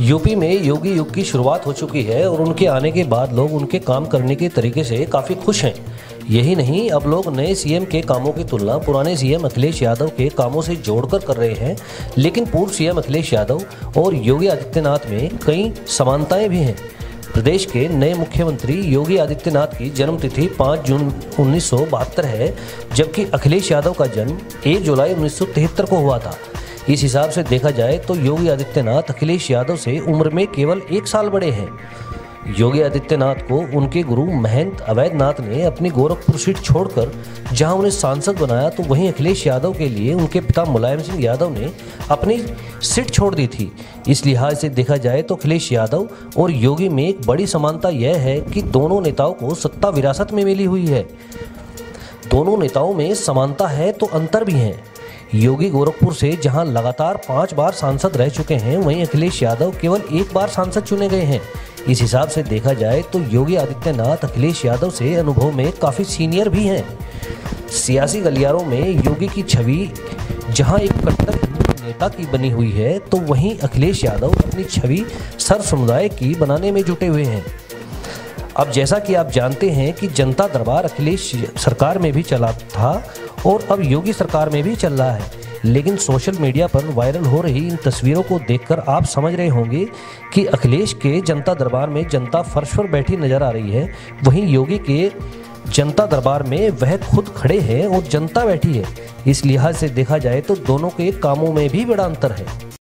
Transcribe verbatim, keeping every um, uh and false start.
UP में योगी युग की शुरुआत हो चुकी है और उनके आने के बाद लोग उनके काम करने के तरीके से काफ़ी खुश हैं। यही नहीं, अब लोग नए सीएम के कामों की तुलना पुराने सीएम अखिलेश यादव के कामों से जोड़कर कर रहे हैं। लेकिन पूर्व सीएम अखिलेश यादव और योगी आदित्यनाथ में कई समानताएं भी हैं। प्रदेश के नए मुख्यमंत्री योगी आदित्यनाथ की जन्मतिथि पाँच जून उन्नीस सौ बहत्तर है, जबकि अखिलेश यादव का जन्म एक जुलाई उन्नीस सौ तिहत्तर को हुआ था। इस हिसाब से देखा जाए तो योगी आदित्यनाथ अखिलेश यादव से उम्र में केवल एक साल बड़े हैं। योगी आदित्यनाथ को उनके गुरु महंत अवैधनाथ ने अपनी गोरखपुर सीट छोड़कर जहां उन्हें सांसद बनाया, तो वहीं अखिलेश यादव के लिए उनके पिता मुलायम सिंह यादव ने अपनी सीट छोड़ दी थी। इस लिहाज से देखा जाए तो अखिलेश यादव और योगी में एक बड़ी समानता यह है कि दोनों नेताओं को सत्ता विरासत में मिली हुई है। दोनों नेताओं में समानता है तो अंतर भी है। योगी गोरखपुर से जहां लगातार पांच बार सांसद रह चुके हैं, वहीं अखिलेश यादव केवल एक बार सांसद चुने गए हैं। इस हिसाब से देखा जाए तो योगी आदित्यनाथ अखिलेश यादव से अनुभव में काफ़ी सीनियर भी हैं। सियासी गलियारों में योगी की छवि जहां एक कट्टर हिंदू नेता की बनी हुई है, तो वहीं अखिलेश यादव अपनी छवि सर्व समुदाय की बनाने में जुटे हुए हैं। अब जैसा कि आप जानते हैं कि जनता दरबार अखिलेश सरकार में भी चला था और अब योगी सरकार में भी चल रहा है, लेकिन सोशल मीडिया पर वायरल हो रही इन तस्वीरों को देखकर आप समझ रहे होंगे कि अखिलेश के जनता दरबार में जनता फर्श पर बैठी नजर आ रही है, वहीं योगी के जनता दरबार में वह खुद खड़े हैं और जनता बैठी है। इस लिहाज से देखा जाए तो दोनों के कामों में भी बड़ा अंतर है।